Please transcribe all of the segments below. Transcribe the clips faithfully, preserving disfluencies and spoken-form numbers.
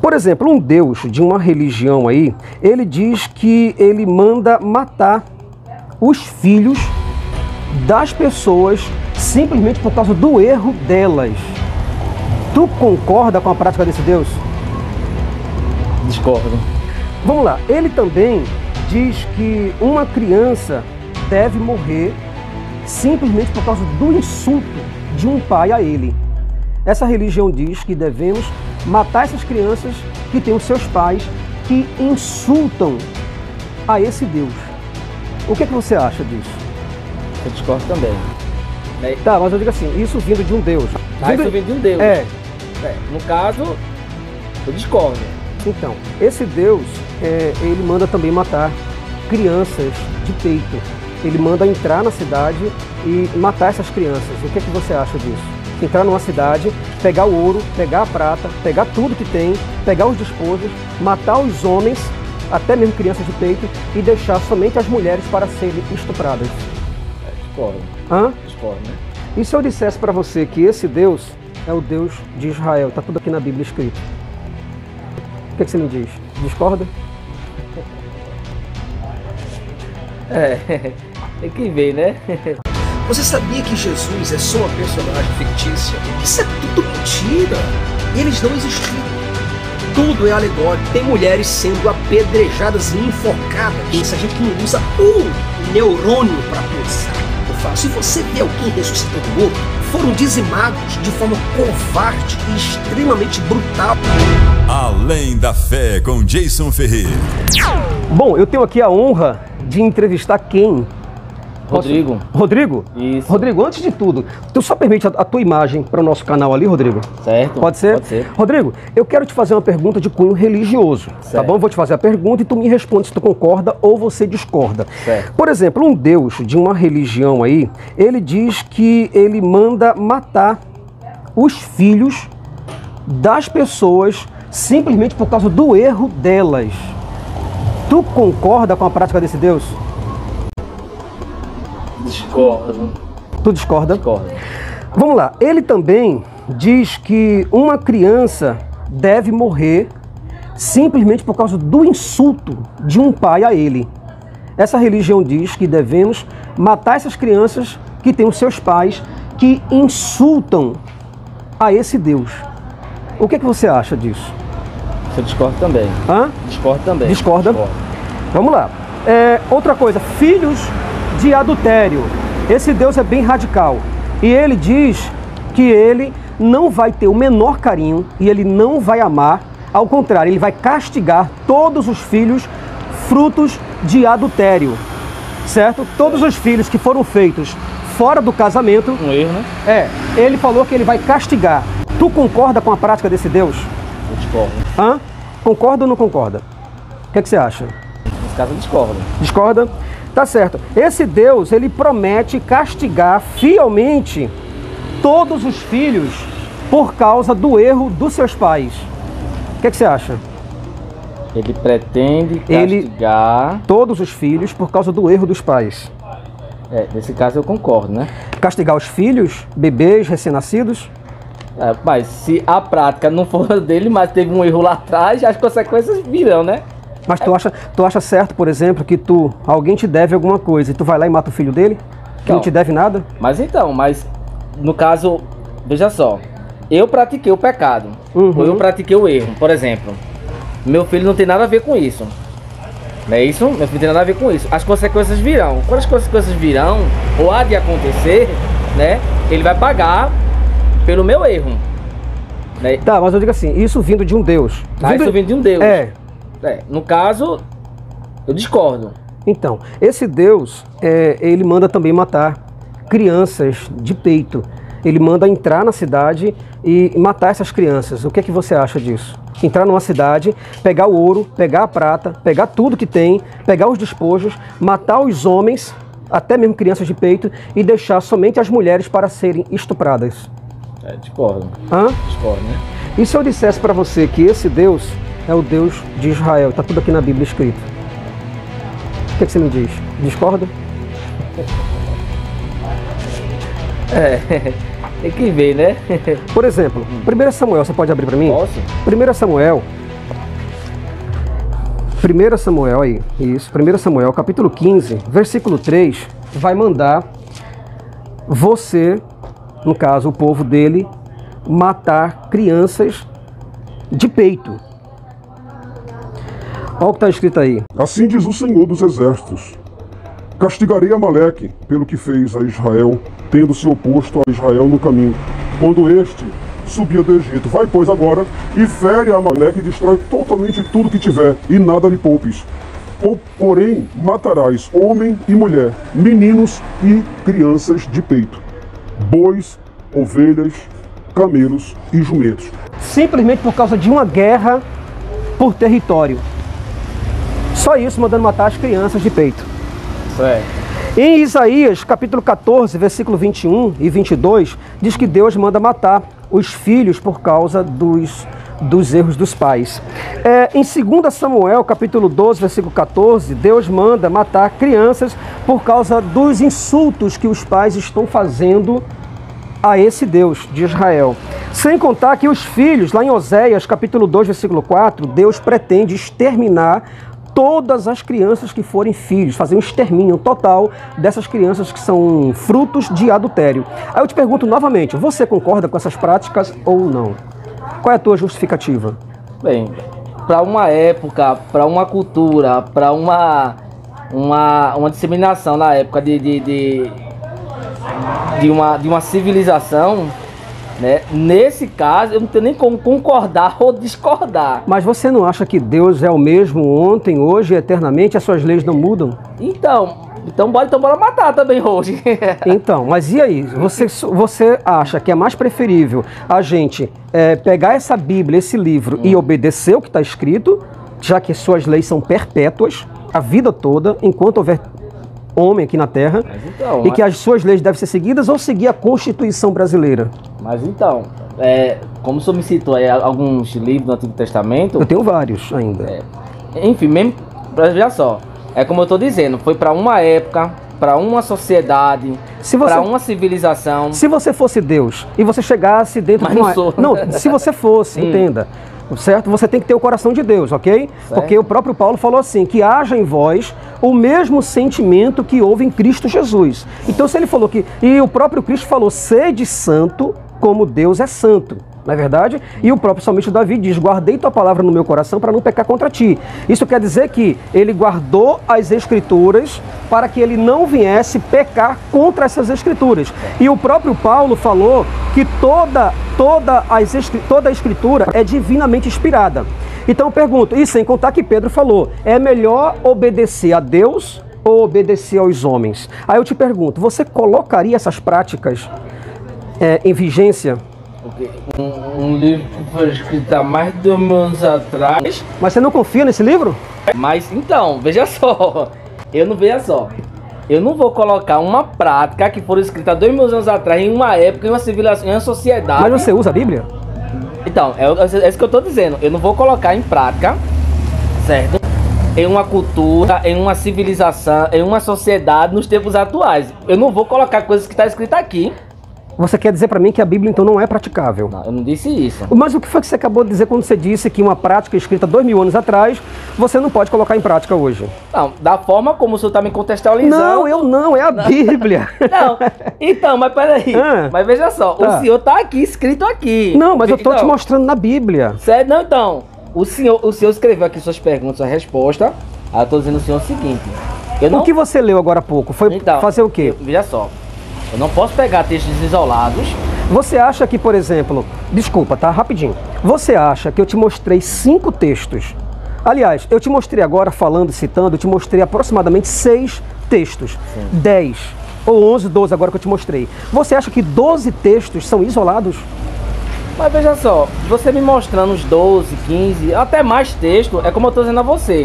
Por exemplo, um Deus de uma religião aí, ele diz que ele manda matar os filhos das pessoas simplesmente por causa do erro delas. Tu concorda com a prática desse Deus? Discordo. Vamos lá, ele também diz que uma criança deve morrer simplesmente por causa do insulto de um pai a ele. Essa religião diz que devemos matar essas crianças que têm os seus pais que insultam a esse Deus. O que é que você acha disso? Eu discordo também. Tá, mas eu digo assim, isso vindo de um Deus. Ah, isso vindo de um Deus. É. É. No caso, eu discordo. Então, esse Deus, é, ele manda também matar crianças de peito. Ele manda entrar na cidade e matar essas crianças. O que é que você acha disso? Entrar numa cidade, pegar o ouro, pegar a prata, pegar tudo que tem, pegar os despojos, matar os homens, até mesmo crianças de peito, e deixar somente as mulheres para serem estupradas. É, discordo. Hã? Discordo, né? E se eu dissesse para você que esse Deus é o Deus de Israel? Está tudo aqui na Bíblia escrito. O que, é que você me diz? Discorda? É, tem que ver, né? Você sabia que Jesus é só uma personagem fictícia? Isso é tudo mentira. Eles não existiram. Tudo é alegórico. Tem mulheres sendo apedrejadas e enforcadas. Isso a gente não usa um neurônio para pensar. Eu falo, se você vê alguém ressuscitando morto, foram dizimados de forma covarde e extremamente brutal. Além da Fé com Jason Ferreira. Bom, eu tenho aqui a honra de entrevistar quem? Rodrigo. Posso... Rodrigo? Isso. Rodrigo, antes de tudo, tu só permite a, a tua imagem para o nosso canal ali, Rodrigo? Certo. Pode ser? Pode ser. Rodrigo, eu quero te fazer uma pergunta de cunho religioso, Certo. tá bom? Eu vou te fazer a pergunta e tu me responde se tu concorda ou você discorda. Certo. Por exemplo, um Deus de uma religião aí, ele diz que ele manda matar os filhos das pessoas simplesmente por causa do erro delas. Tu concorda com a prática desse Deus? Discordo. Tu discorda? Discordo. Vamos lá, ele também diz que uma criança deve morrer simplesmente por causa do insulto de um pai a ele. Essa religião diz que devemos matar essas crianças que têm os seus pais que insultam a esse Deus. O que é que você acha disso? Eu discordo também. Hã? Discordo também. Discorda? Discordo. Vamos lá. É, outra coisa, filhos de adultério. Esse Deus é bem radical. E ele diz que ele não vai ter o menor carinho e ele não vai amar. Ao contrário, ele vai castigar todos os filhos frutos de adultério. Certo? Todos os filhos que foram feitos fora do casamento. Um erro, né? É, ele falou que ele vai castigar. Tu concorda com a prática desse Deus? Eu discordo. Hã? Concorda ou não concorda? O que é que você acha? Nesse caso, eu discordo. Discorda? Tá certo. Esse Deus, ele promete castigar fielmente todos os filhos por causa do erro dos seus pais. O que é que você acha? Ele pretende Ele- castigar... Todos os filhos por causa do erro dos pais. É, nesse caso eu concordo, né? Castigar os filhos, bebês, recém-nascidos? É, mas se a prática não for dele, mas teve um erro lá atrás, as consequências virão, né? Mas tu acha, tu acha certo, por exemplo, que tu, alguém te deve alguma coisa e tu vai lá e mata o filho dele? Que não Não. te deve nada? Mas então, mas no caso, veja só, eu pratiquei o pecado, Uhum. ou eu pratiquei o erro, por exemplo, meu filho não tem nada a ver com isso, não é isso? Meu filho não tem nada a ver com isso, as consequências virão, quando as consequências virão, ou há de acontecer, né, ele vai pagar pelo meu erro, né? Tá, mas eu digo assim, isso vindo de um Deus. Tá, isso vindo de um Deus. É. É, no caso, eu discordo. Então, esse Deus, é, ele manda também matar crianças de peito. Ele manda entrar na cidade e matar essas crianças. O que é que você acha disso? Entrar numa cidade, pegar o ouro, pegar a prata, pegar tudo que tem, pegar os despojos, matar os homens, até mesmo crianças de peito, e deixar somente as mulheres para serem estupradas. É, discordo. Hã? Discordo, né? E se eu dissesse para você que esse Deus é o Deus de Israel? Está tudo aqui na Bíblia escrito. O que, é que você me diz? Discorda? É, tem que ver, né? Por exemplo, primeiro Samuel, você pode abrir para mim? Posso? primeiro Samuel, primeiro Samuel aí, isso, primeiro Samuel, capítulo quinze, versículo três, vai mandar você, no caso o povo dele, matar crianças de peito. Olha o que está escrito aí. Assim diz o Senhor dos Exércitos: castigarei Amaleque pelo que fez a Israel, tendo se oposto a Israel no caminho, quando este subia do Egito. Vai, pois, agora, e fere a Amaleque e destrói totalmente tudo que tiver, e nada lhe poupes. Porém, matarás homem e mulher, meninos e crianças de peito, bois, ovelhas, camelos e jumentos. Simplesmente por causa de uma guerra por território. Só isso, mandando matar as crianças de peito. É. Em Isaías, capítulo quatorze, versículo vinte e um e vinte e dois, diz que Deus manda matar os filhos por causa dos, dos erros dos pais. É, em dois Samuel, capítulo doze, versículo quatorze, Deus manda matar crianças por causa dos insultos que os pais estão fazendo a esse Deus de Israel. Sem contar que os filhos, lá em Oséias, capítulo dois, versículo quatro, Deus pretende exterminar todas as crianças que forem filhos, fazer um extermínio total dessas crianças que são frutos de adultério. Aí eu te pergunto novamente, você concorda com essas práticas ou não? Qual é a tua justificativa? Bem, para uma época, para uma cultura, para uma, uma, uma disseminação na época de, de, de, de, uma, de uma civilização, né? Nesse caso, eu não tenho nem como concordar ou discordar. Mas você não acha que Deus é o mesmo ontem, hoje e eternamente? As suas leis não mudam? Então, então bora, então bora matar também hoje. Então, mas e aí? Você, você acha que é mais preferível a gente é, pegar essa Bíblia, esse livro, hum. e obedecer o que está escrito, já que suas leis são perpétuas, a vida toda, enquanto houver homem aqui na Terra, então, e mas... que as suas leis devem ser seguidas, ou seguir a Constituição brasileira? Mas então, é, como o senhor me citou aí alguns livros do Antigo Testamento... Eu tenho vários ainda. É, enfim, mesmo, veja só, é como eu estou dizendo, foi para uma época, para uma sociedade, para uma civilização... Se você fosse Deus e você chegasse dentro mas de uma... não sou. Não, se você fosse, entenda... Certo? Você tem que ter o coração de Deus, ok? Certo. Porque o próprio Paulo falou assim, que haja em vós o mesmo sentimento que houve em Cristo Jesus. Então se ele falou que... E o próprio Cristo falou, sede santo como Deus é santo. Não é verdade? E o próprio salmista Davi diz, guardei tua palavra no meu coração para não pecar contra ti. Isso quer dizer que ele guardou as escrituras para que ele não viesse pecar contra essas escrituras. E o próprio Paulo falou que toda, toda, as, toda a escritura é divinamente inspirada. Então eu pergunto, e sem contar que Pedro falou, é melhor obedecer a Deus ou obedecer aos homens? Aí eu te pergunto, você colocaria essas práticas é, em vigência? Um, um livro que foi escrito há mais de dois mil anos atrás. Mas você não confia nesse livro? Mas então, veja só, eu não veja só. Eu não vou colocar uma prática que foi escrita há dois mil anos atrás, em uma época, em uma civilização, em uma sociedade. Mas você usa a Bíblia? Então, é, é isso que eu estou dizendo. Eu não vou colocar em prática, certo? Em uma cultura, em uma civilização, em uma sociedade nos tempos atuais. Eu não vou colocar coisas que está escrita aqui. Você quer dizer para mim que a Bíblia então não é praticável? Não, eu não disse isso. Mas o que foi que você acabou de dizer quando você disse que uma prática escrita dois mil anos atrás, você não pode colocar em prática hoje? Não, da forma como o senhor está me contextualizando... Não, eu não, é a não. Bíblia. Não, então, mas peraí. Ah, mas veja só, tá. O senhor está aqui, escrito aqui. Não, mas eu estou então, te mostrando na Bíblia. Sério? Não, então, o senhor, o senhor escreveu aqui suas perguntas, a resposta. Aí eu estou dizendo ao senhor o seguinte... Eu não... O que você leu agora há pouco foi então, fazer o quê? Veja só, eu não posso pegar textos isolados... Você acha que, por exemplo, desculpa, tá? Rapidinho. Você acha que eu te mostrei cinco textos? Aliás, eu te mostrei agora, falando e citando, eu te mostrei aproximadamente seis textos. Sim. Dez ou onze, doze agora que eu te mostrei. Você acha que doze textos são isolados? Mas veja só, você me mostrando uns doze, quinze, até mais texto, é como eu tô dizendo a você.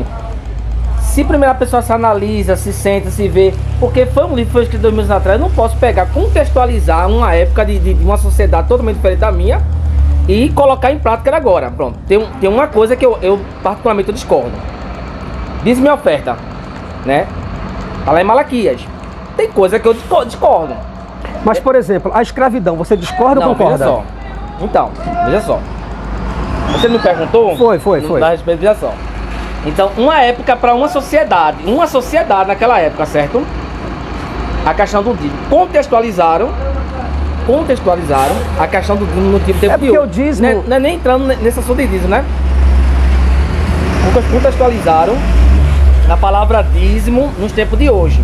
Se a primeira pessoa se analisa, se senta, se vê, porque foi um livro que foi escrito dois mil anos atrás, eu não posso pegar, contextualizar uma época de, de uma sociedade totalmente diferente da minha e colocar em prática agora. Pronto, tem, tem uma coisa que eu, eu particularmente eu discordo. Diz minha oferta, né? Tá lá em Malaquias. Tem coisa que eu discordo. Mas, por exemplo, a escravidão, você discorda não, ou concorda? Veja só. Então, veja só. Você me perguntou? Foi, foi, foi. Da respeito, veja só. Então, uma época para uma sociedade, uma sociedade naquela época, certo? A questão do dízimo. Contextualizaram, contextualizaram a questão do dízimo no tipo de É tempo de porque hoje. o dízimo... Não é, não é nem entrando nesse assunto de dízimo, né? Contextualizaram na palavra dízimo nos tempos de hoje.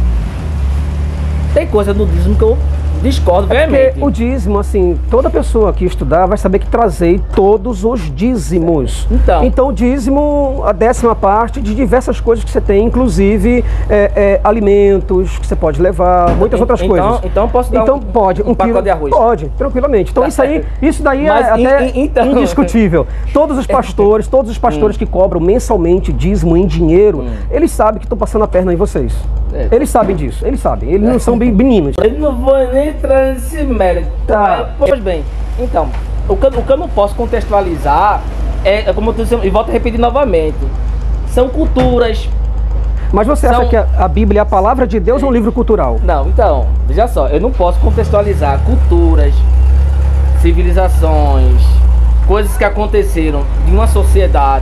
Tem coisa do dízimo que eu discordo veemente. Porque o dízimo, assim, toda pessoa que estudar vai saber que trazei todos os dízimos. Então. Então, o dízimo, a décima parte de diversas coisas que você tem, inclusive é, é, alimentos que você pode levar, muitas outras então, coisas. Então, posso dar então, um, pode, um, um pacote de arroz? Pode, tranquilamente. Então, Tá isso aí, isso daí Mas, é até in- in- então- indiscutível. Todos os pastores, todos os pastores que cobram mensalmente dízimo em dinheiro, Hum. eles sabem que estão passando a perna em vocês. É. Eles sabem disso, eles sabem. Eles não são bem meninos. Eu não vou nem entrar nesse mérito. Tá. Pois bem, então, o que, eu- o que eu não posso contextualizar é, é como eu tô dizendo, e volto a repetir novamente, são culturas. Mas você São- acha que a, a Bíblia é a palavra de Deus ou um livro cultural? Não, então, veja só, eu não posso contextualizar culturas, civilizações, coisas que aconteceram de uma sociedade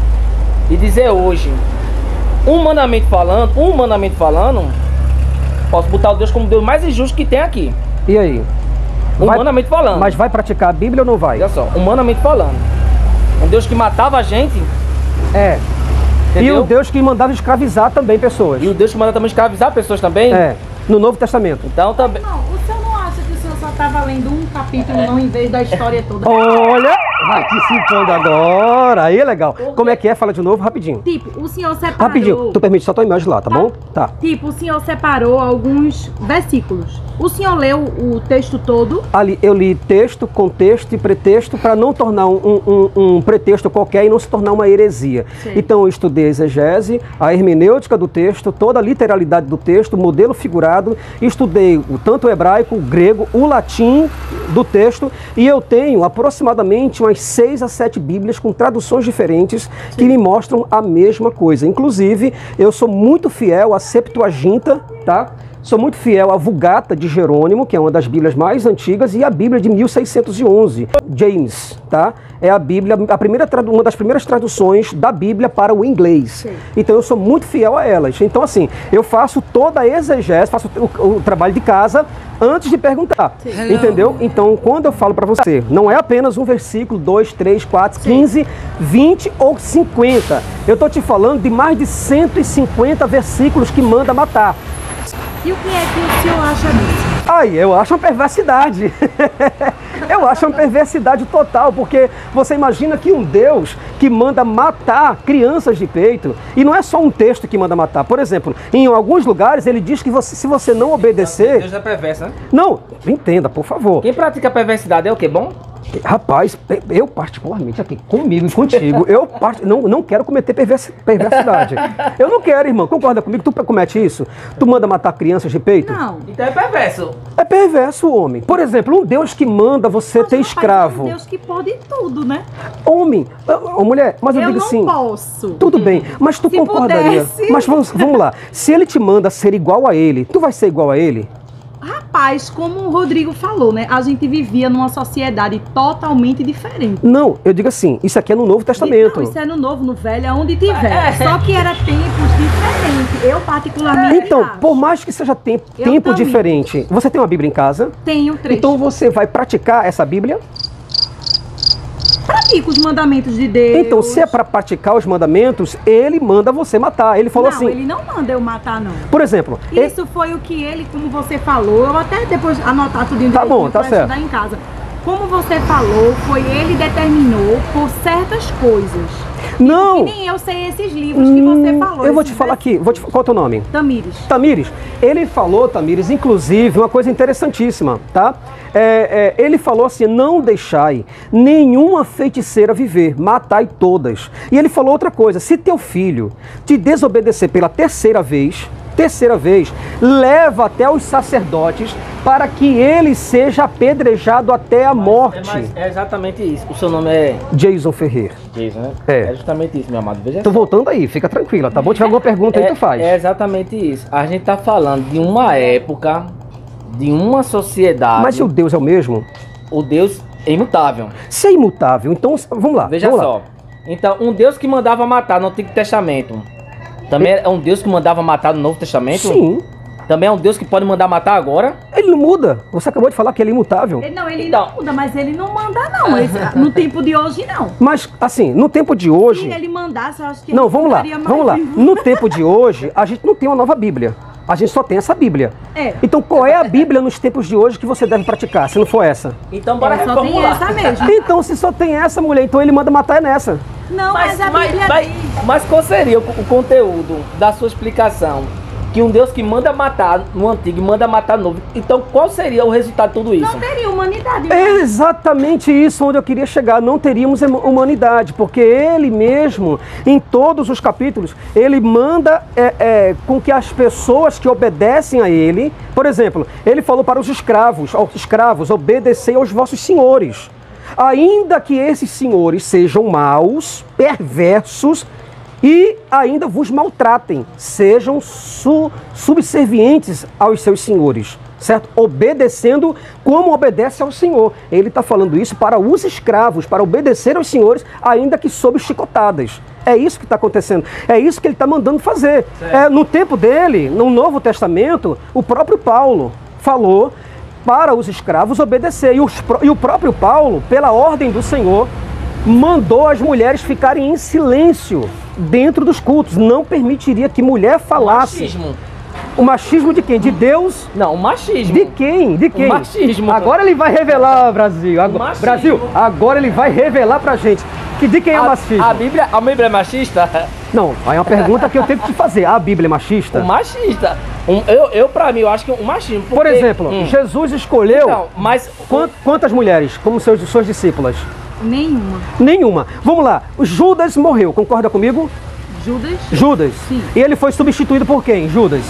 e dizer hoje, humanamente falando, humanamente falando, posso botar o Deus como o Deus mais injusto que tem aqui. E aí? Vai- Humanamente falando. Mas vai praticar a Bíblia ou não vai? Olha só, humanamente falando. Um Deus que matava a gente, É. entendeu? E o Deus que mandava escravizar também pessoas. E o Deus que manda também escravizar pessoas também. É. No Novo Testamento. Então também. Não, o senhor não acha que o senhor só estava lendo um capítulo não em vez da história toda? Olha, vai participando agora. Aí é legal. Como é que é? Fala de novo, rapidinho. Tipo, o senhor separou... Rapidinho. Tu permite só tua imagem lá, tá bom? Tá. Tipo, o senhor separou alguns versículos. O senhor leu o texto todo? Ali eu li texto, contexto e pretexto para não tornar um, um- um pretexto qualquer e não se tornar uma heresia. Sim. Então eu estudei a exegese, a hermenêutica do texto, toda a literalidade do texto, o modelo figurado, estudei o, tanto o hebraico, o grego, o latim do texto e eu tenho aproximadamente umas seis a sete bíblias com traduções diferentes que me mostram a mesma coisa. Inclusive, eu sou muito fiel à Septuaginta, tá? Sou muito fiel à Vulgata de Jerônimo, que é uma das Bíblias mais antigas, e a Bíblia de mil seiscentos e onze, James, tá? É a Bíblia, a primeira, tradu- uma das primeiras traduções da Bíblia para o inglês. Sim. Então eu sou muito fiel a elas. Então assim, eu faço toda a exegese, faço o, o trabalho de casa antes de perguntar, entendeu? Então quando eu falo para você, não é apenas um versículo, dois, três, quatro, quinze, vinte ou cinquenta. Eu tô te falando de mais de cento e cinquenta versículos que manda matar. E o que é que o senhor acha disso? Aí, eu acho uma perversidade. Eu acho uma perversidade total, porque você imagina que um Deus que manda matar crianças de peito, e não é só um texto que manda matar. Por exemplo, em alguns lugares ele diz que você, se você não obedecer... Deus é perverso, né? Não, entenda, por favor. Quem pratica perversidade é o quê? Bom? Rapaz, eu particularmente aqui, comigo e contigo, eu part... não, não quero cometer pervers... perversidade. Eu não quero, irmão. Concorda comigo? Tu comete isso? Tu manda matar crianças de peito? Não. Então é perverso. É perverso o homem. Por exemplo, um Deus que manda você ter Mas, rapaz, escravo. é um Deus que pode tudo, né? Homem, ô, mulher, mas eu, Eu digo não assim. posso. Tudo bem, mas tu Se concordaria. pudesse. Mas vamos, vamos lá. Se ele te manda ser igual a ele, tu vai ser igual a ele? Rapaz, como o Rodrigo falou, né? A gente vivia numa sociedade totalmente diferente. Não, eu digo assim, isso aqui é no Novo Testamento. Não, isso é no Novo, no Velho, aonde tiver. Só que era tempos diferentes. Eu, particularmente, Então, acho. por mais que seja tempo, Eu tempo também. diferente, você tem uma Bíblia em casa? Tenho três. Então você vai praticar essa Bíblia? Pratica os mandamentos de Deus. Então, se é para praticar os mandamentos, ele manda você matar. Ele falou não, assim. ele não manda eu matar, não. Por exemplo, ele- Isso foi o que ele, como você falou, eu até depois anotar tudinho Tá direitinho bom, tá pra certo. estudar em casa. Como você falou, foi ele determinou por certas coisas. não. E nem eu sei esses livros que você Hum, falou. Eu vou te esses falar aqui. Vou te, qual é o teu nome? Tamires. Tamires, ele falou, Tamires, inclusive, uma coisa interessantíssima, tá? É, é, ele falou assim, não deixai nenhuma feiticeira viver, matai todas. E ele falou outra coisa, se teu filho te desobedecer pela terceira vez, terceira vez, leva até os sacerdotes para que ele seja apedrejado até a morte. É, mas é exatamente isso. O seu nome é Jason Ferreira. Jason, né? É. justamente isso, meu amado. Veja Tô só. voltando aí, fica tranquila, tá bom? Tiver alguma pergunta aí, tu faz. É exatamente isso. A gente tá falando de uma época, de uma sociedade. Mas se o Deus é o mesmo, O Deus é imutável. se é imutável, então vamos lá. Veja vamos só. Lá. Então, um Deus que mandava matar no Antigo Testamento, também é um Deus que mandava matar no Novo Testamento? Sim. Também é um Deus que pode mandar matar agora? Ele não muda. Você acabou de falar que ele é imutável. Ele, não, ele Então. não muda, mas ele não manda, não. Esse- no tempo de hoje, não. Mas, assim, no tempo de hoje... Se ele mandasse, eu acho que Não, ele vamos lá, ficaria mais vamos lá. vivo. No tempo de hoje, a gente não tem uma nova Bíblia. A gente só tem essa Bíblia. É. Então, qual é a Bíblia nos tempos de hoje que você deve praticar, se não for essa? Então, bora É, só tem reformular. essa mesmo. Então, se só tem essa, mulher, então ele manda matar é nessa. Não, Mas, mas, a mas, Bíblia mas, diz. mas qual seria o, o conteúdo da sua explicação? Que um Deus que manda matar no Antigo e manda matar no Novo. Então, qual seria o resultado de tudo isso? Não teria humanidade. É exatamente isso onde eu queria chegar. Não teríamos hum- humanidade, porque ele mesmo, em todos os capítulos, ele manda é, é, com que as pessoas que obedecem a ele, por exemplo, ele falou para os escravos, aos escravos, obedecei aos vossos senhores. Ainda que esses senhores sejam maus, perversos, e ainda vos maltratem, sejam su subservientes aos seus senhores, certo? Obedecendo como obedece ao Senhor. Ele está falando isso para os escravos, para obedecer aos senhores, ainda que sob chicotadas. É isso que está acontecendo, é isso que ele está mandando fazer. É, no tempo dele, no Novo Testamento, o próprio Paulo falou para os escravos obedecer, e, os, pró- e o próprio Paulo, pela ordem do Senhor, mandou as mulheres ficarem em silêncio dentro dos cultos. Não permitiria que mulher falasse. Machismo. O machismo de quem? De Deus? Não, o machismo. De quem? De quem? machismo. Agora ele vai revelar, Brasil. Agora, machismo. Brasil, agora ele vai revelar pra gente. Que de quem é o A, machismo? a Bíblia, a Bíblia é machista? Não, aí é uma pergunta que eu tenho que te fazer. A Bíblia é machista? O machista. Um, eu, eu, pra mim, eu acho que o machismo. Por porque- exemplo, Hum. Jesus escolheu Então, mas. quant- quantas mulheres como seus, suas discípulas? Nenhuma. Nenhuma. Vamos lá. O Judas morreu, concorda comigo? Judas? Judas. Sim. E ele foi substituído por quem? Judas.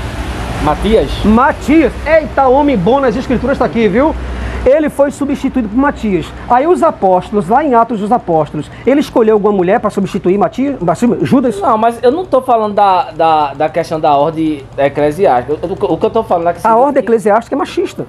Matias? Matias. Eita, homem bom nas escrituras está aqui, viu? Ele foi substituído por Matias. Aí os apóstolos, lá em Atos dos Apóstolos, ele escolheu alguma mulher para substituir Matias, Judas? Não, mas eu não tô falando da, da, da questão da ordem eclesiástica. Eu- eu- O que eu tô falando é que. A ordem eclesiástica é machista.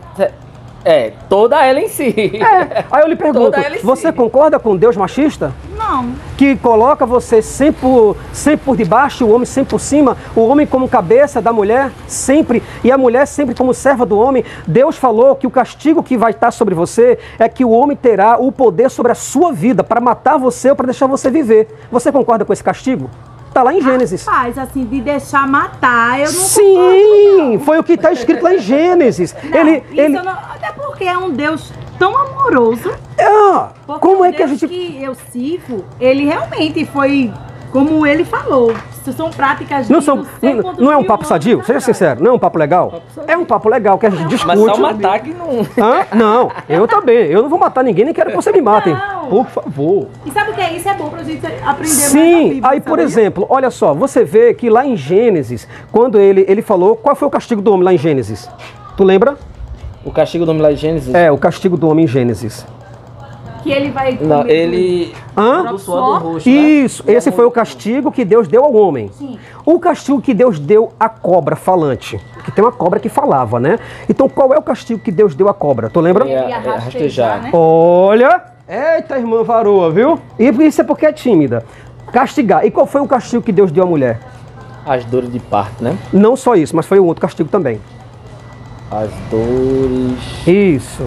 É, toda ela em si. É. Aí eu lhe pergunto, Toda ela em si. você concorda com Deus machista? Não. Que coloca você sempre por, sempre por debaixo, o homem sempre por cima, o homem como cabeça da mulher, sempre, e a mulher sempre como serva do homem. Deus falou que o castigo que vai estar sobre você é que o homem terá o poder sobre a sua vida para matar você ou para deixar você viver. Você concorda com esse castigo? Está lá em Gênesis. Faz assim, de deixar matar, eu não Sim, foi o que está escrito lá em Gênesis. concordo. Não, ele, isso ele, eu não, até porque é um Deus tão amoroso. ah, Porque como o é que a Deus gente... que eu sirvo, ele realmente foi, como ele falou, isso são práticas Não, de são, não sei não, quantos não é um mil papo anos sadio? Seja atrás. sincero, não é um papo legal? É um papo legal que a gente discute. Mas só matar que não. Hã? Não, eu também. Eu não vou matar ninguém, nem quero que você me matem. Não. Por favor. E sabe o que é isso? É bom pra gente aprender mais a Sim, Bíblia, aí por sabia? exemplo, olha só, você vê que lá em Gênesis, quando ele, ele falou, qual foi o castigo do homem lá em Gênesis? Tu lembra? O castigo do homem lá de Gênesis? É, o castigo do homem em Gênesis. Que ele vai Não, comer ele. Hã? Do suor do rosto, né? Isso, esse foi o castigo que Deus deu ao homem. Sim. O castigo que Deus deu à cobra falante, que tem uma cobra que falava, né? Então qual é o castigo que Deus deu à cobra? Tu lembra? É, Ele é, ia rastejar, rastejar. né? Olha, eita irmã varoa, viu? E isso é porque é tímida. Castigar. E qual foi o castigo que Deus deu à mulher? As dores de parto, né? Não só isso, mas foi um outro castigo também. As dores. Isso.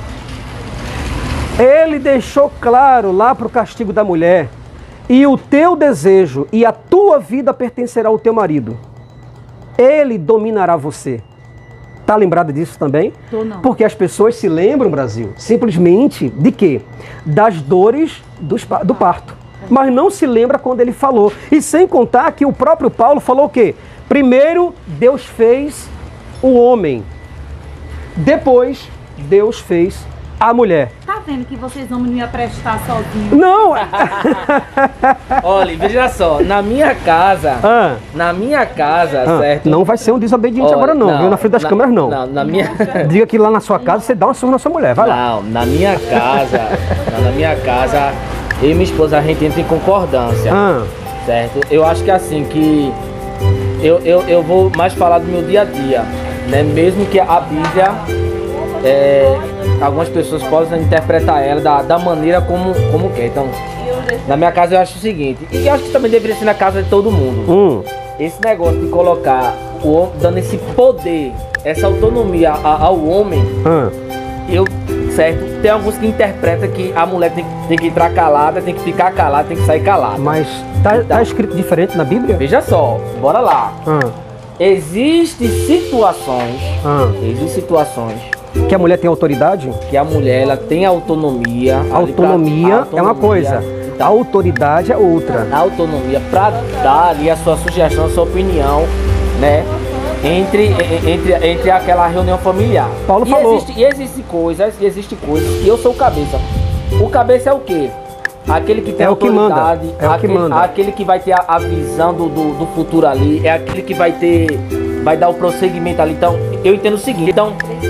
Ele deixou claro lá para o castigo da mulher: e o teu desejo e a tua vida pertencerá ao teu marido. Ele dominará você. Tá lembrado disso também? Tô não. Porque as pessoas se lembram, Brasil, simplesmente de quê? Das dores dos pa- do parto. Mas não se lembra quando ele falou. E sem contar que o próprio Paulo falou o quê? Primeiro Deus fez o homem. Depois Deus fez a mulher. Tá vendo que vocês homens não iam prestar sozinhos? Não! Olha, veja só, na minha casa. Ah, Na minha casa, ah, certo? não vai ser um desobediente Olha, agora não, viu? Na frente das na- câmeras não. Não, na minha. Diga que lá na sua casa você dá uma surra na sua mulher, vai lá. Não, na minha casa. não, na minha casa, eu e minha esposa, a gente entra em concordância. Ah, Certo? Eu acho que assim, que eu, eu, eu vou mais falar do meu dia a dia, né? Mesmo que a Bíblia, é, algumas pessoas possam interpretar ela da, da maneira como, como quer. Então, Na minha casa eu acho o seguinte, e eu acho que também deveria ser na casa de todo mundo. Hum. Esse negócio de colocar o homem, dando esse poder, essa autonomia a- ao homem, Ah. eu, certo? Tem alguns que interpretam que a mulher tem, tem que entrar calada, tem que ficar calada, tem que sair calada. Mas tá, tá escrito diferente na Bíblia? Veja só, bora lá. Ah. Existem situações, Ah. existem situações Que a mulher tem autoridade? que a mulher ela tem autonomia. ali pra- Autonomia é uma autonomia, coisa, a então, autoridade é outra. a autonomia para dar ali a sua sugestão, a sua opinião, né? Entre, e- entre, entre aquela reunião familiar. Paulo e falou. Existe, e existem coisas, e existem coisas que eu sou o cabeça. O cabeça é o quê? Aquele que tem É o que manda, autoridade, é o que aquele, manda. aquele que vai ter a, a visão do, do, do futuro ali, é aquele que vai ter, vai dar o prosseguimento ali. Então, eu entendo o seguinte, então,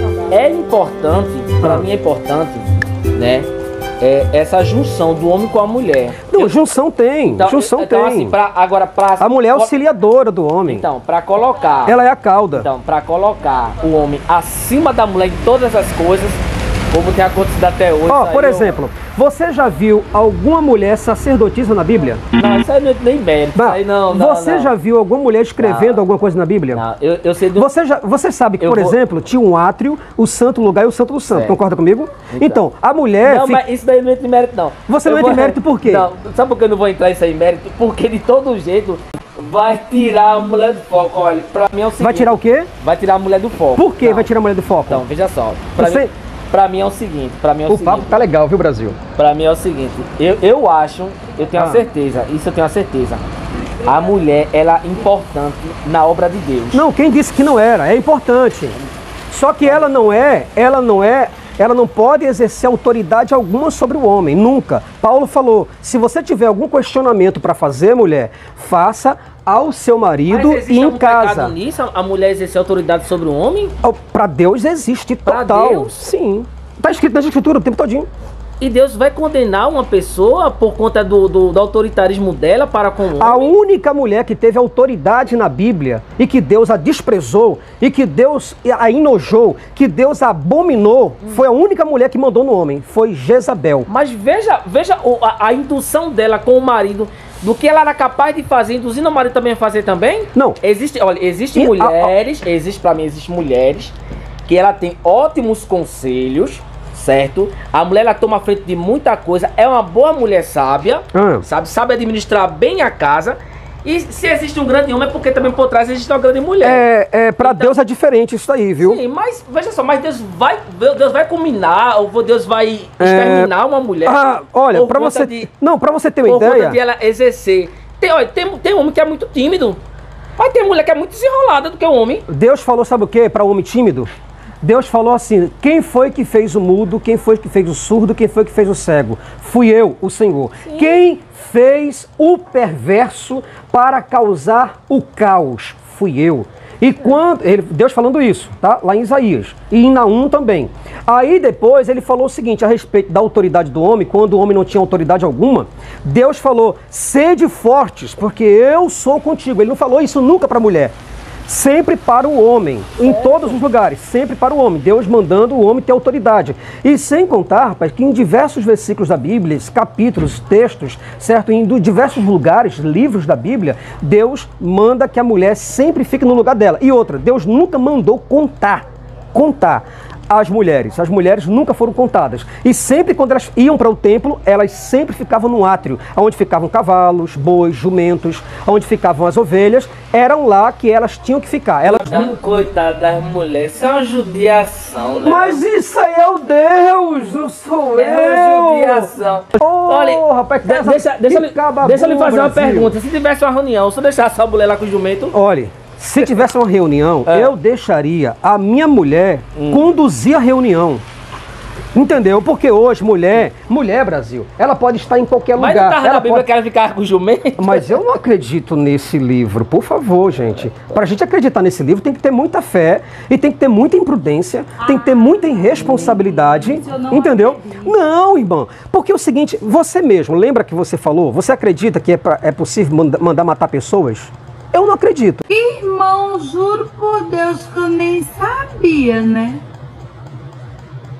é importante, para Ah. mim é importante, né? É, essa junção do homem com a mulher. Não, Eu- junção tem, então, junção então, tem. assim, pra, agora pra, A mulher é auxiliadora do homem. Então, para colocar, Ela é a cauda. então, para colocar o homem acima da mulher em todas as coisas, como tem acontecido até hoje. Ó, isso por aí eu- exemplo, você já viu alguma mulher sacerdotisa na Bíblia? Não, isso aí não é nem mérito. Isso Não. aí não, não. Você não. já viu alguma mulher escrevendo Não. alguma coisa na Bíblia? Não, eu, eu sei do. Você, já, você sabe que, Eu por vou- exemplo, tinha um átrio, o santo lugar e o santo do santo. Certo. Concorda comigo? Então, Então. a mulher. Não, fica- mas isso daí não entra em mérito, não. Você Eu não entra vou- em mérito por quê? Não, sabe por que eu não vou entrar isso aí em mérito? Porque de todo jeito vai tirar a mulher do foco. Olha, pra mim é o seguinte. Vai tirar o quê? Vai tirar a mulher do foco. Por que Não. vai tirar a mulher do foco? Então, veja só. Pra, Você- mim, pra mim é o seguinte. Pra mim é o, o papo seguinte. tá legal, viu, Brasil? Pra mim é o seguinte. Eu, eu acho, eu tenho Ah. a certeza, isso eu tenho a certeza. A mulher, ela é importante na obra de Deus. Não, quem disse que não era? É importante. Só que ela não é, ela não é, ela não pode exercer autoridade alguma sobre o homem, nunca. Paulo falou: se você tiver algum questionamento para fazer, mulher, faça ao seu marido Mas existe e em algum pecado casa. nisso? A mulher exercer autoridade sobre o homem? Para Deus existe Pra total. Deus? Sim. Tá escrito na escritura o tempo todinho. E Deus vai condenar uma pessoa por conta do, do, do autoritarismo dela para com o homem? A única mulher que teve autoridade na Bíblia e que Deus a desprezou e que Deus a enojou, que Deus a abominou, foi a única mulher que mandou no homem, foi Jezabel. Mas veja, veja o- a, a indução dela com o marido, do que ela era capaz de fazer, induzindo o marido também a fazer também? Não. Existe, olha, existem E- mulheres, existe para mim, existem mulheres que ela tem ótimos conselhos, certo? A mulher ela toma frente de muita coisa, é uma boa mulher sábia, Ah. sabe? Sabe administrar bem a casa. E se existe um grande homem é porque também por trás existe uma grande mulher. É, é, para Então- Deus é diferente isso aí, viu? Sim, mas veja só, mas Deus vai, Deus vai culminar, ou Deus vai exterminar uma mulher. Ah, olha, por para conta você, de- não, para você ter uma por conta ideia, de ela exercer. Tem, olha, tem, tem homem que é muito tímido. Mas tem mulher que é muito desenrolada do que o homem. Deus falou, sabe o que? Para o homem tímido? Deus falou assim: quem foi que fez o mudo, quem foi que fez o surdo, quem foi que fez o cego? Fui eu, o Senhor. Quem fez o perverso para causar o caos? Fui eu. E quando ele, Deus falando isso, tá? Lá em Isaías e em Naum também. Aí depois ele falou o seguinte a respeito da autoridade do homem, quando o homem não tinha autoridade alguma. Deus falou: sede fortes, porque eu sou contigo. Ele não falou isso nunca para a mulher. Sempre para o homem, em todos os lugares, sempre para o homem. Deus mandando o homem ter autoridade. E sem contar, rapaz, que em diversos versículos da Bíblia, capítulos, textos, certo? Em diversos lugares, livros da Bíblia, Deus manda que a mulher sempre fique no lugar dela. E outra, Deus nunca mandou contar, contar as mulheres. As mulheres nunca foram contadas. E sempre quando elas iam para o templo, elas sempre ficavam no átrio, onde ficavam cavalos, bois, jumentos, onde ficavam as ovelhas, eram lá que elas tinham que ficar. Elas... Coitada das mulheres, isso é uma judiação, né? Mas isso aí é o Deus, não sou É uma judiação. Oh, Olha, rapaz, de- casa- deixa, deixa, que eu- cababum, deixa eu lhe fazer uma Brasil. pergunta. Se tivesse uma reunião, se eu deixasse a mulher lá com o jumento, Olha, se tivesse uma reunião, É. eu deixaria a minha mulher conduzir a reunião. Entendeu? Porque hoje, mulher, mulher, Brasil, ela pode estar em qualquer mas lugar. não tava na ela Bíblia pode... que ela ficava com o jumento? Mas eu não acredito nesse livro, por favor, gente. Para a gente acreditar nesse livro, tem que ter muita fé, e tem que ter muita imprudência, tem que ter muita irresponsabilidade, Isso eu não entendeu? acredito. Não, irmão, porque é o seguinte, você mesmo, lembra que você falou, você acredita que é, pra- é possível manda- mandar matar pessoas? Eu não acredito. Irmão, juro por Deus que eu nem sabia, né?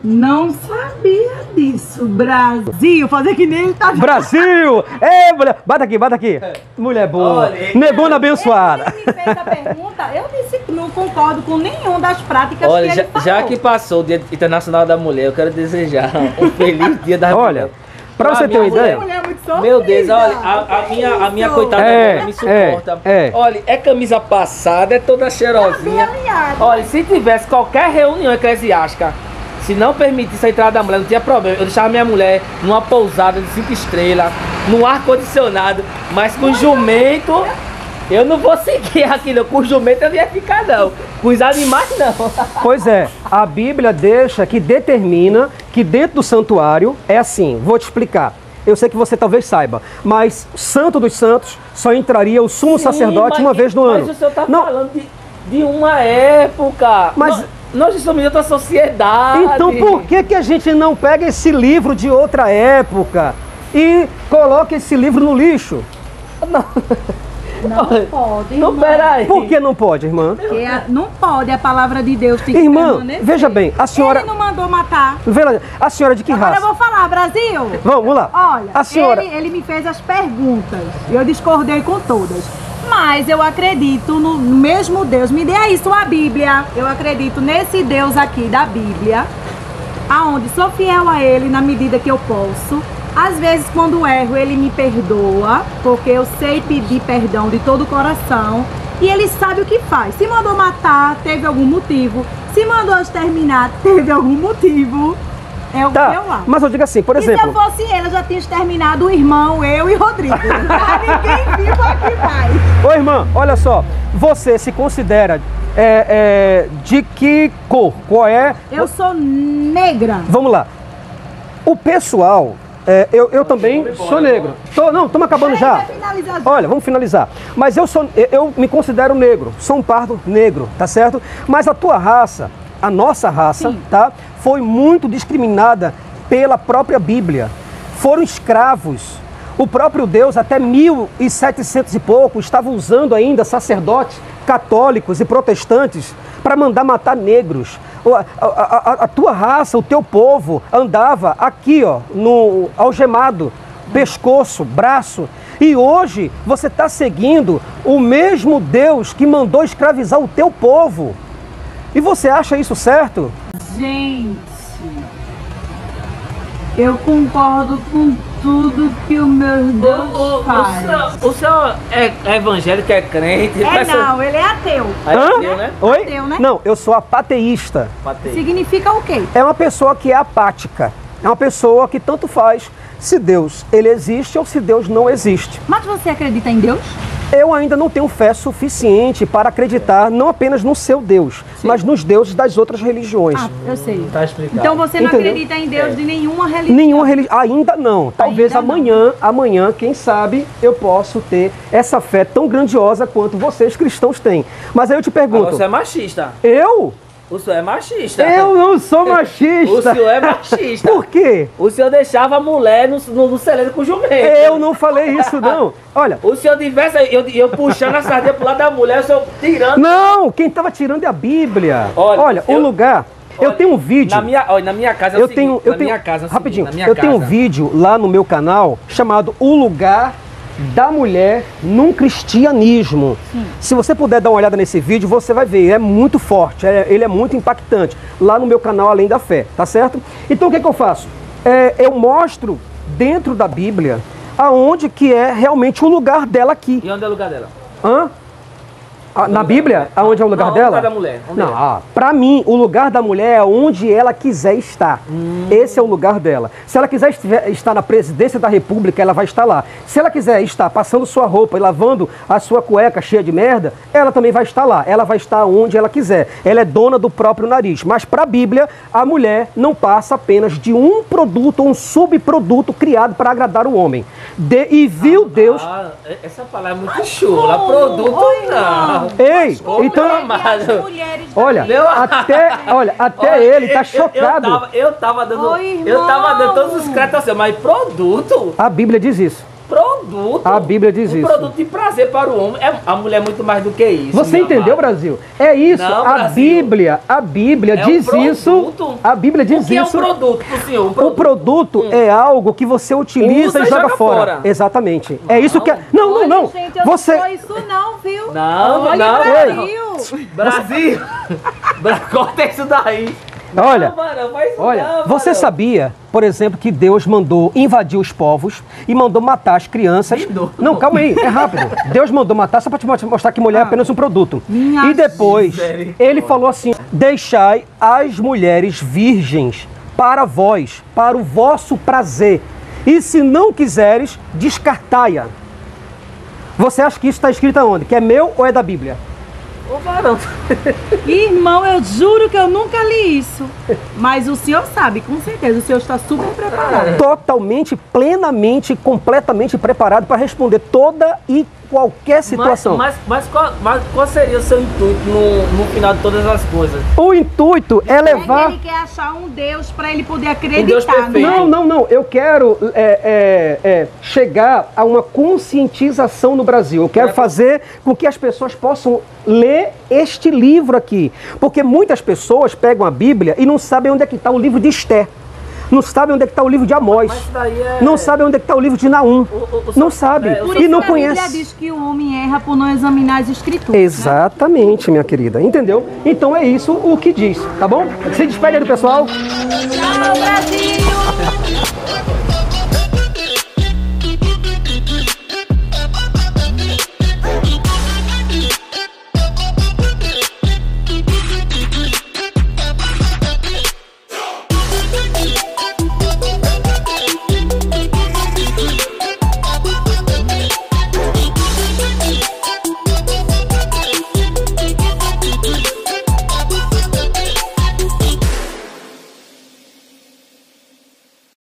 Não sabia disso. Brasil, fazer que nem ele tá... Brasil! Ei, mulher! Bata aqui, bata aqui. Mulher boa. Olha, Negona abençoada. Ele me fez a pergunta, eu disse que não concordo com nenhum das práticas Olha, que já, ele falou. já que passou o Dia Internacional da Mulher, eu quero desejar um feliz Dia da Olha, Mulher. pra você A ter uma minha ideia... Mulher muito sofrida. Meu Deus, olha, a, a minha, a minha coitada É, dela me suporta. é, é. Olha, é camisa passada, é toda cheirosinha. alinhada. Olha, se tivesse qualquer reunião eclesiástica, se não permitisse a entrada da mulher, não tinha problema. Eu deixava minha mulher numa pousada de cinco estrelas, num ar-condicionado, mas com jumento, eu não vou seguir aquilo. Com jumento eu não ia ficar, não. Com os animais, não. Pois é, a Bíblia deixa que determina que dentro do santuário é assim, vou te explicar. Eu sei que você talvez saiba, mas Santo dos Santos só entraria o sumo Sim, sacerdote mas- uma vez no ano. Mas o senhor tá Não, falando de, de uma época. Mas- Nós, nós estamos em outra sociedade. então por que, que a gente não pega esse livro de outra época e coloca esse livro no lixo? Não pode, Não, irmão. peraí. Por que não pode, irmã? Porque a- não pode, a palavra de Deus tem que Irmã, permanecer. veja bem, a senhora... Ele não mandou matar. Veja, a senhora de que Agora eu raça? vou falar, Brasil. Vamos lá. Olha, A senhora... ele, ele me fez as perguntas. Eu discordei com todas. Mas eu acredito no mesmo Deus. Me dê aí sua Bíblia. Eu acredito nesse Deus aqui da Bíblia, aonde sou fiel a Ele na medida que eu posso. Às vezes, quando erro, Ele me perdoa, porque eu sei pedir perdão de todo o coração. E Ele sabe o que faz. Se mandou matar, teve algum motivo. Se mandou exterminar, teve algum motivo. É o que eu Tá, acho. mas eu digo assim, por E se exemplo... eu fosse ele, eu já tinha exterminado o irmão, eu e Rodrigo. Ninguém vivo aqui mais. Ô irmã, olha só, você se considera é, é, de que cor? Qual é? Eu sou negra. Vamos lá. O pessoal, é, eu, eu também sou negro. Tô, não, estamos acabando já. Vai finalizar. Olha, vamos finalizar. Mas eu sou, eu- eu me considero negro, sou um pardo negro, tá certo? Mas a tua raça, a nossa raça, Sim. tá? Foi muito discriminada pela própria Bíblia. Foram escravos. O próprio Deus, até mil e setecentos e pouco, estava usando ainda sacerdotes católicos e protestantes para mandar matar negros. O- A, a- a- a tua raça, o teu povo, andava aqui, ó, no algemado, pescoço, braço. E hoje você está seguindo o mesmo Deus que mandou escravizar o teu povo. E você acha isso certo? Gente, eu concordo com tudo que o meu Deus O, o, o, faz. senhor, o senhor é, é evangélico, é crente? É não, ele é ateu. Aí Hã? deu, né? Oi? Ateu, né? Não, eu sou apateísta. Matei. Significa o quê? É uma pessoa que é apática. É uma pessoa que tanto faz se Deus ele existe ou se Deus não existe. Mas você acredita em Deus? Eu ainda não tenho fé suficiente para acreditar não apenas no seu Deus, mas nos deuses das outras religiões. Ah, eu sei. Tá explicado. Então você não Entendeu? acredita em Deus É. de nenhuma religião? Nenhuma religião, ainda não. Talvez Ainda não. amanhã, amanhã, quem sabe, eu posso ter essa fé tão grandiosa quanto vocês cristãos têm. Mas aí eu te Agora pergunto, o senhor é machista. eu? O senhor é machista. Eu não sou machista. O senhor é machista. Por quê? O senhor deixava a mulher no, no, no celeiro com o jumento. Eu não falei isso, não. Olha, O senhor tivesse eu, eu puxando a sardinha pro lado da mulher, o senhor tirando. não, quem estava tirando é a Bíblia. Olha, Olha, o eu- lugar. eu Olha, tenho um vídeo. Na minha, olha, na minha casa é o eu seguinte, tenho, eu na tenho, minha casa é o seguinte, rapidinho. na minha eu tenho um casa- vídeo lá no meu canal chamado O Lugar da Mulher num Cristianismo. Se você puder dar uma olhada nesse vídeo, você vai ver, é muito forte, é- ele é muito impactante. Lá no meu canal Além da Fé, tá certo? Então o que, que eu faço? É, eu mostro dentro da Bíblia aonde que é realmente o lugar dela aqui. E onde é o lugar dela? Hã? Ah, na Bíblia, aonde é o lugar Não, dela? o lugar da mulher, onde Não, é? ah, pra mim, o lugar da mulher é onde ela quiser estar. Esse é o lugar dela. Se ela quiser estiver- estar na presidência da República, ela vai estar lá. Se ela quiser estar passando sua roupa e lavando a sua cueca cheia de merda, ela também vai estar lá. Ela vai estar onde ela quiser. Ela é dona do próprio nariz. Mas para a Bíblia, a mulher não passa apenas de um produto ou um subproduto criado para agradar o homem. De- e viu Deus... Ah, essa palavra é muito chula. Produto não. Ei, Ô, então... meu amado. Olha, Meu- até, olha, até Olha, ele tá eu- eu- chocado. Eu, tava, eu tava dando. Ô, irmão. eu tava dando todos os créditos assim, mas produto? A Bíblia diz isso. Produto. A Bíblia diz um isso. produto de prazer para o homem. É, a mulher é muito mais do que isso. Você meu entendeu, amado. Brasil? É isso. Não, a Brasil. Bíblia, a Bíblia É um diz produto. isso. A Bíblia diz O que isso. é um produto pro senhor? Um O produto. produto Hum. é algo que você utiliza Usa e joga, fora. Exatamente. É isso que é. Não, não, Olha, não. gente, eu Você. não sou isso não, viu? Não, Olha, não, Brasil. Brasil! Bra- Corta isso daí! Olha, não, mano, faz isso Olha, não, você mano. sabia, por exemplo, que Deus mandou invadir os povos e mandou matar as crianças? Mandou. Não, calma aí, é rápido. Deus mandou matar só para te mostrar que mulher é apenas um produto. Minha E depois, misericórdia. ele falou assim: deixai as mulheres virgens para vós, para o vosso prazer. E se não quiseres, descartai-a. Você acha que isso está escrito aonde? Que é meu ou é da Bíblia? Ô, varão. Irmão, eu juro que eu nunca li isso. Mas o senhor sabe, com certeza. O senhor está super preparado. Totalmente, plenamente, completamente preparado para responder toda e qualquer situação. Mas, mas, mas, qual, mas qual seria o seu intuito no, no final de todas as coisas? O intuito é É levar... que ele quer achar um Deus para ele poder Um Deus acreditar. perfeito. é? Não, não, não. Eu quero é, é, é, chegar a uma conscientização no Brasil. Eu quero fazer com que as pessoas possam ler este livro aqui. Porque muitas pessoas pegam a Bíblia e não sabem onde é que está o livro de Esther. Não sabem onde é que está o livro de Amós. Mas isso daí é... Não sabem onde é que está o livro de Naum. O- o- o- Não sabe. é, o- Por E isso não que a Bíblia conhece. diz que o homem erra por não examinar as escrituras. Né? Exatamente, minha querida. Entendeu? Então é isso o que diz, tá bom? Se despede aí do pessoal. Tchau, Brasil!